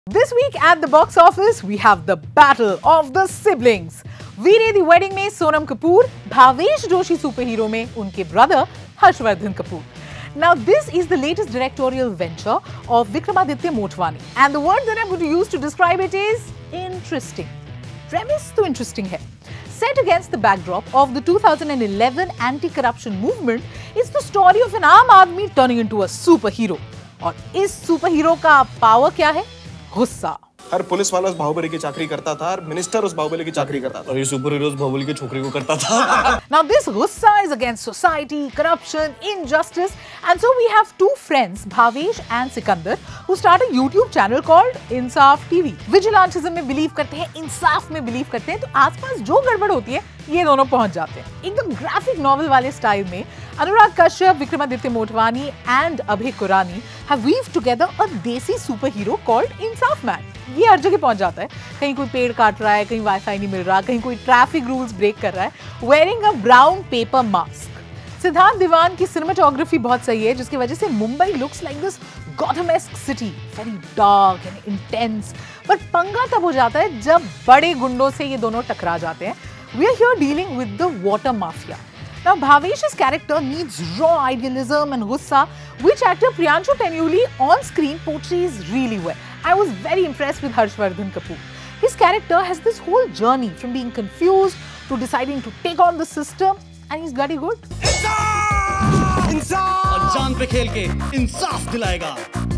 This week at the box office, we have the battle of the siblings. Veere Di wedding में Sonam Kapoor, Bhavesh Joshi superhero में उनके brother Harshvardhan Kapoor. Now this is the latest directorial venture of Vickramaditya Motwani, and the word that I'm going to use to describe it is interesting. Premise तो interesting है. Set against the backdrop of the 2011 anti-corruption movement is the story of an आम आदमी turning into a superhero. और इस superhero का power क्या है? गुस्सा. हर पुलिस वाला उस बाहुबली की चाकरी करता था, हर मिनिस्टर उस बाहुबली की चाकरी करता था, और ये सुपर हीरो उस बाहुबली की छोकरी को करता था. Now this gussa is against society, corruption, injustice, and so we have two friends, Bhavesh and Sikandar, who start a YouTube channel called Insaaf TV. Vigilantism में believe करते हैं, इंसाफ में believe करते हैं, तो आसपास जो गड़बड़ होती है, ये दोनों पहुंच जाते हैं. एकदम ग्राफिक नॉवल वाले स्टाइल में Anurag Kashyap, Vikramaditya Motwane and Abhay Koranne have weaved together a Desi superhero called Insaaf man. ये हर जगह पहुंच जाता है. कहीं कोई पेड़ काट रहा है, कहीं वाईफाई नहीं मिल रहा, कहीं कोई ट्रैफिक रूल्स ब्रेक कर रहा है, wearing a brown paper mask. Siddharth दीवान की सिनेमेटोग्राफी बहुत सही है, जिसकी वजह से Mumbai looks like this Gotham-esque city, very dark and intense. पर पंगा तब हो जाता है जब बड़े गुंडों से ये दोनों टकरा जाते हैं. We are here dealing with the water mafia. Now Bhavesh's character needs raw idealism and gussa, which actor Priyanshu Tenyuli on screen portrays really well. I was very impressed with Harshvardhan Kapoor. His character has this whole journey from being confused to deciding to take on the system, and he's bloody good. इंसाफ! और जान पे खेल के इंसाफ दिलाएगा.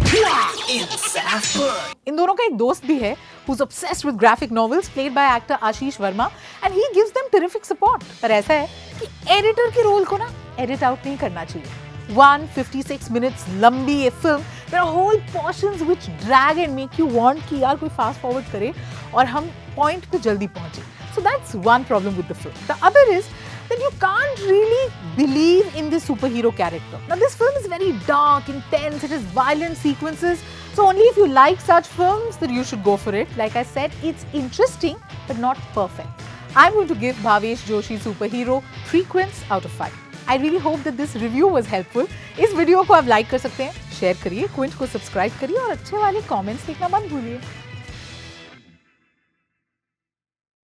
इन दोनों का एक दोस्त भी है who's obsessed with graphic novels played by actor Ashish Verma, and he gives them terrific support. पर ऐसा है कि एडिटर के रोल को ना एडिट आउट नहीं करना चाहिए. 156 minutes लंबी ये film, there are whole portions which drag and make you want कि यार कोई fast forward करे और हम point पे जल्दी पहुंचे. So that's one problem with the film. The other is that you can't really believe in this superhero character. Now this film is very dark, intense, it has violent sequences. So only if you like such films that you should go for it. Like I said, it's interesting but not perfect. I'm going to give Bhavesh Joshi Superhero 3 Quints out of 5. I really hope that this review was helpful. इस video को आप like कर सकते हैं, share करिए, Quint को subscribe करिए और अच्छे वाले कमेंट्स लिखना मत भूलिए.